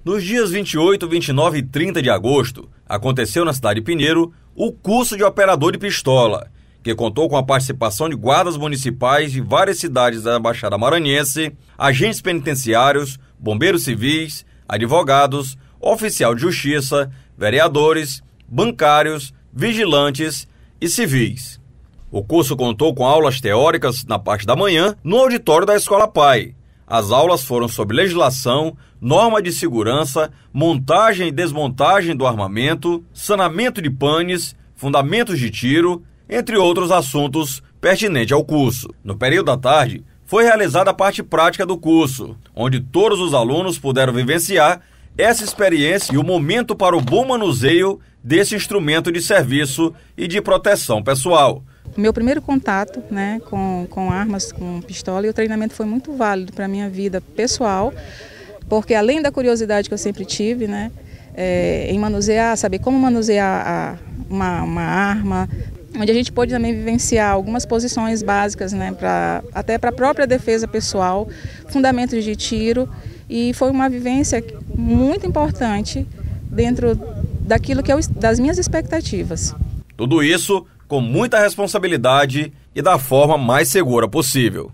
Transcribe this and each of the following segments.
Nos dias 28, 29 e 30 de agosto, aconteceu na cidade de Pinheiro o curso de operador de pistola, que contou com a participação de guardas municipais de várias cidades da Baixada Maranhense, agentes penitenciários, bombeiros civis, advogados, oficial de justiça, vereadores, bancários, vigilantes e civis. O curso contou com aulas teóricas na parte da manhã no auditório da Escola Pai. As aulas foram sobre legislação, norma de segurança, montagem e desmontagem do armamento, sanamento de panes, fundamentos de tiro, entre outros assuntos pertinentes ao curso. No período da tarde, foi realizada a parte prática do curso, onde todos os alunos puderam vivenciar essa experiência e o momento para o bom manuseio desse instrumento de serviço e de proteção pessoal. O meu primeiro contato, né, com armas, com pistola, e o treinamento foi muito válido para a minha vida pessoal, porque além da curiosidade que eu sempre tive, né, em manusear, saber como manusear uma arma, onde a gente pôde também vivenciar algumas posições básicas, né, até para a própria defesa pessoal, fundamentos de tiro, e foi uma vivência muito importante dentro daquilo que das minhas expectativas. Tudo isso com muita responsabilidade e da forma mais segura possível.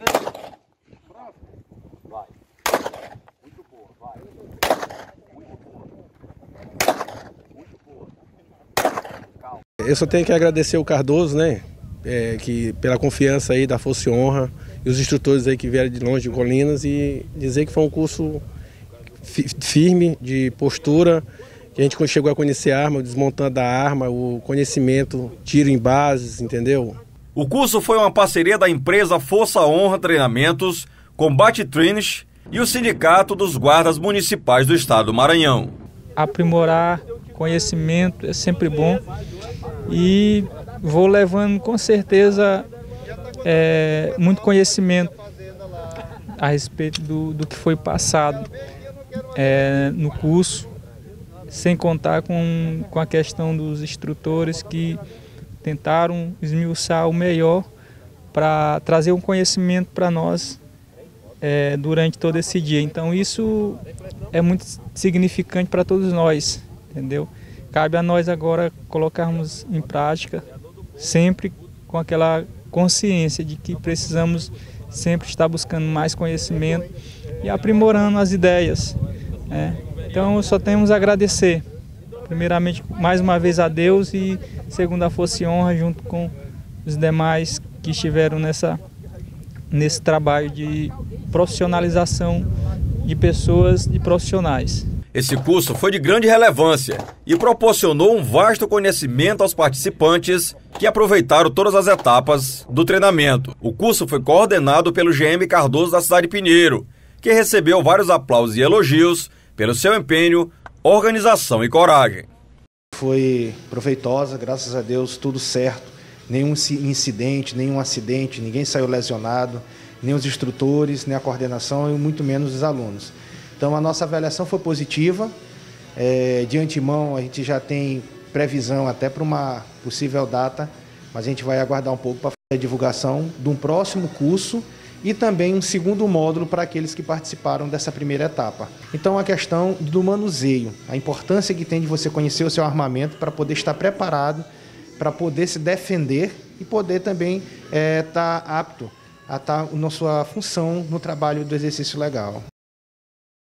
Eu só tenho que agradecer o Cardoso, né, que pela confiança aí da Força e Honra, e os instrutores aí que vieram de longe de Colinas, e dizer que foi um curso firme, de postura, que a gente chegou a conhecer a arma, desmontando a arma, o conhecimento, tiro em bases, entendeu? O curso foi uma parceria da empresa Força Honra Treinamentos, Combate Trains e o Sindicato dos Guardas Municipais do Estado do Maranhão. Aprimorar conhecimento é sempre bom e vou levando com certeza muito conhecimento a respeito do que foi passado no curso, sem contar com a questão dos instrutores que tentaram esmiuçar o melhor para trazer um conhecimento para nós durante todo esse dia. Então isso é muito significante para todos nós, entendeu? Cabe a nós agora colocarmos em prática, sempre com aquela consciência de que precisamos sempre estar buscando mais conhecimento e aprimorando as ideias. Então só temos a agradecer, primeiramente mais uma vez a Deus e segundo a Força e Honra, junto com os demais que estiveram nesse trabalho de profissionalização de pessoas e profissionais. Esse curso foi de grande relevância e proporcionou um vasto conhecimento aos participantes que aproveitaram todas as etapas do treinamento. O curso foi coordenado pelo GM Cardoso da cidade de Pinheiro, que recebeu vários aplausos e elogios pelo seu empenho, organização e coragem. Foi proveitosa, graças a Deus, tudo certo. Nenhum incidente, nenhum acidente, ninguém saiu lesionado, nem os instrutores, nem a coordenação e muito menos os alunos. Então a nossa avaliação foi positiva. De antemão a gente já tem previsão até para uma possível data, mas a gente vai aguardar um pouco para fazer a divulgação de um próximo curso e também um segundo módulo para aqueles que participaram dessa primeira etapa. Então a questão do manuseio, a importância que tem de você conhecer o seu armamento para poder estar preparado, para poder se defender e poder também estar apto a estar na sua função no trabalho do exercício legal.